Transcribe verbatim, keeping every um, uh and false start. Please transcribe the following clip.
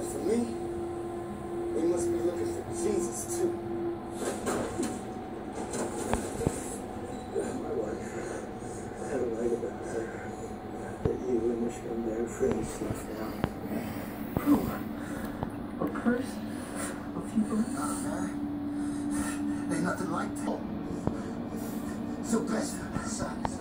for me, they must be looking for Jesus, too. My wife had a light about her that you and your scumbag friends snuffed out. Who? A purse? A few bucks? Nah, man. Ain't nothing like that. So bless her, son.